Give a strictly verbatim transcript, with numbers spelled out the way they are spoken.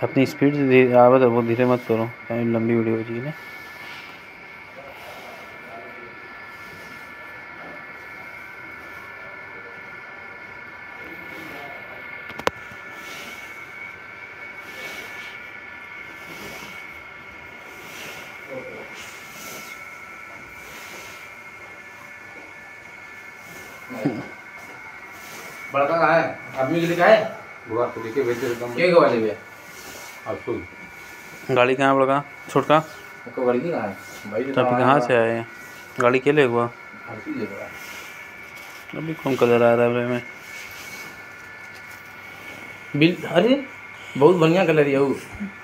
अपनी स्पीड से धीरे आवाज़ वो धीरे मत करो, लंबी वीडियो हो जाएगी ना। बड़का कहाँ है? आदमी के लिए कहाँ है? बुआ तो देखिए वैसे एकदम क्या वाले भी है? आपको गाड़ी कहाँ है बड़का छोटका? आपको गाड़ी कहाँ है भाई? तो अभी कहाँ से आए हैं? गाड़ी के ले हुआ ले गया अभी कौन कलर आ रहा है में बिल? अरे बहुत बढ़िया कलर है वो।